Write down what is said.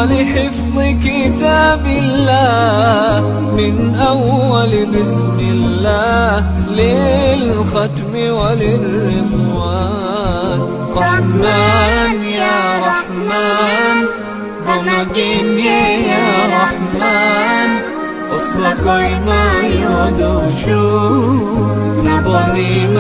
ولحفظ كتاب الله من أول بسم الله للختم وللرضوان. رحمن يا رحمن بمجيني يا رحمن أصبحي ما يدوشو نبني